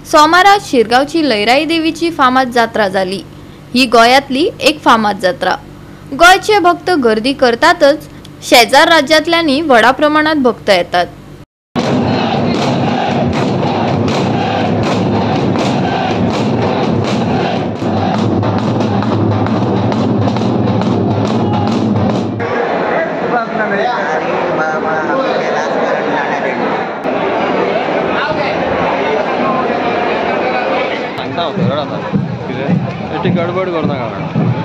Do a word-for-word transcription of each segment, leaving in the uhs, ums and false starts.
सोमारात शिरगावची लैराई देवीची फामाद जात्रा झाली। ही गोयातली एक फामाद जात्रा। गोयचे भक्त गर्दी करतातच, शेजार राज्यातल्यानी व्हडा प्रमाणात भक्त येतात। गडबड करू नका।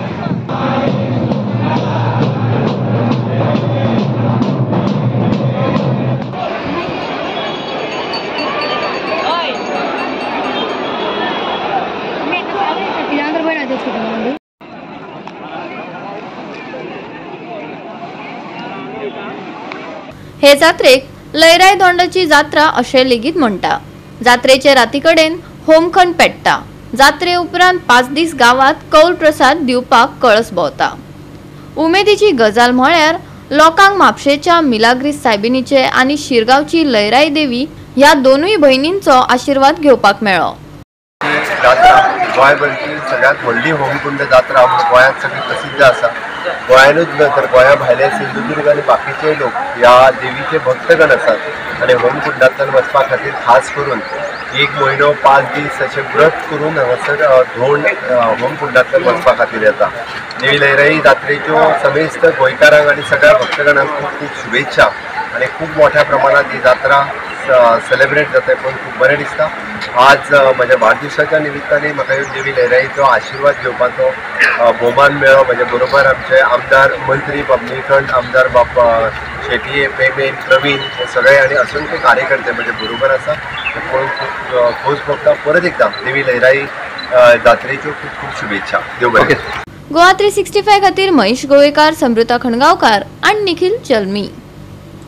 हे जात्रेक लैराई दोंडाची जात्रा अशे लेगीत म्हणटा। जात्रेचे राती कडेन होमखंड पेट्टा। जात्रे उपरांत पाच दीस गावात कौल प्रसाद दिवपाक कळस भोंवता। उमेदीची गजाल म्हळ्यार लोकांक म्हापशेच्या मिलाग्रीस सायबिनीचे आनी शिरगावची लैराई देवी ह्या दोनूय भयणींचो आशीर्वाद घेवपाक मेळ्ळो। जात्रा गोंयभरची सगळ्यात व्हडली होमकुंड जात्रा गोंयांत सगळी प्रसिद्ध आसा। गोंयानूच न्हय तर गोंया भायले सिंधुदुर्ग आनी बाकीचे लोक ह्या देवीचे भक्तगण आसात आनी होमकुंडांतल्यान वचपा खातीर खास करून एक म्हयनो पाच दीस अशें व्रत करून हांगासर धोंड होमकुंडांतल्यान वचपा खातीर येता। देवी लैराई जात्रेच्यो समेस्त गोंयकारांक आनी सगळ्या भक्तगणांक खूब खूब शुभेच्छा आनी खूब मोठ्या प्रमाणात ही जात्रा सेलिब्रेट जाता पळय खूब बरें दिसता। आज म्हज्या वाडदिवसाच्या निमित्ताने म्हाका ह्यो देवी लैराईचो आशिर्वाद घेवपाचो भोवमान मेळ्ळो। म्हजे बरोबर आमचे आमदार मंत्री बाबनीकंड आमदार बाप शेटये पेमेन प्रवीण हे सगळे आनी असंख्य कार्यकर्ते म्हजे बरोबर आसा। पळोवन खूब खोस भोगता। परत एकदा देवी लैराई जात्रेच्यो खूब खूब शुभेच्छा। देव बरें। गोवा थ्री सिक्स्टी फाय खातीर महेश गोवेकार, समृता खणगावकार आनी निखिल चलमी।